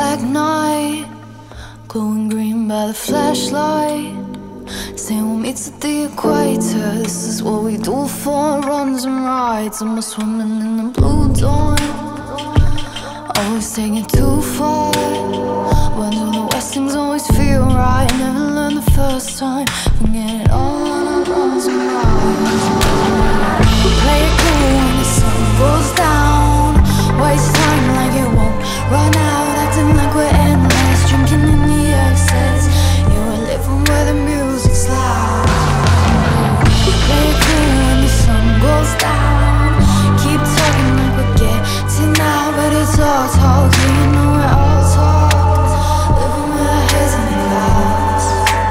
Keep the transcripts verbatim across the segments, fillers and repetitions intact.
black night, glowing green by the flashlight. Saying we'll meet at the equator. This is what we do for runs and rides. I'm a swimming in the blue dawn, always taking it too far. When do the worst things always feel right? Never learned the first time. Forget it all on our runs and rides. Play it cool when the sun goes down. Waste time like it won't run out. Acting like we're endless, drinking in the excess. You were living where the music's loud. Play it cool when the sun goes down. Keep talking like we're getting out, but it's all talk. Yeah, you know we're all talk. Living with our heads in the clouds.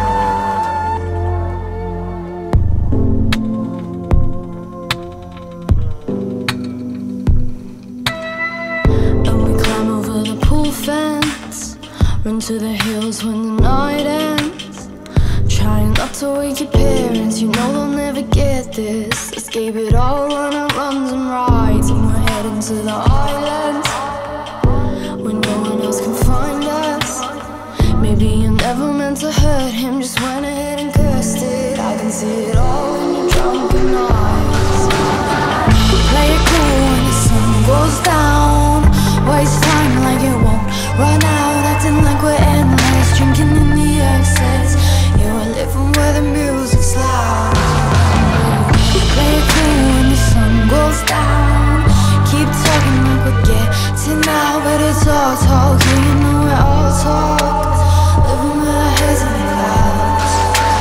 And we climb over the pool fence, run to the hills when the night ends. Trying not to wake your parents, you know they'll never get this. Escape it all on our runs and rides. And we're heading to the islands where no one else can find us. Maybe you never meant to hurt him, just went ahead and cursed it. I can see it all in your drunken eyes. Play it cool when the sun goes down. Waste time like it won't run out. Acting like we're endless, drinking in the excess. You were living where the music's loud. Play it cool when the sun goes down. Keep talking like we're getting out, but it's all talk. Yeah, you know we're all talk. Living with our heads in the clouds.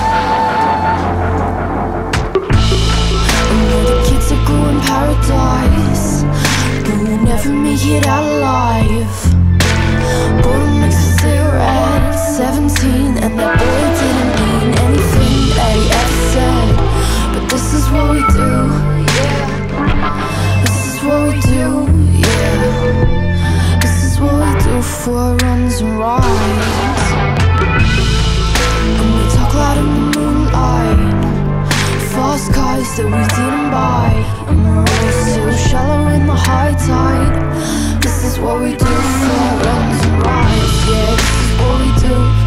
And all the kids that grew in paradise, but we'll never make it out alive. Bought a mix of cigarettes, seventeen, and that boy didn't mean anything that he ever said. But this is what we do, yeah. This is what we do, yeah. This is what we do for runs and rides. And we talk loud in the moonlight, false skies that we didn't buy. And we're all still shallow in the high tide. This is what we do for runs and rides, yeah. This is what we do.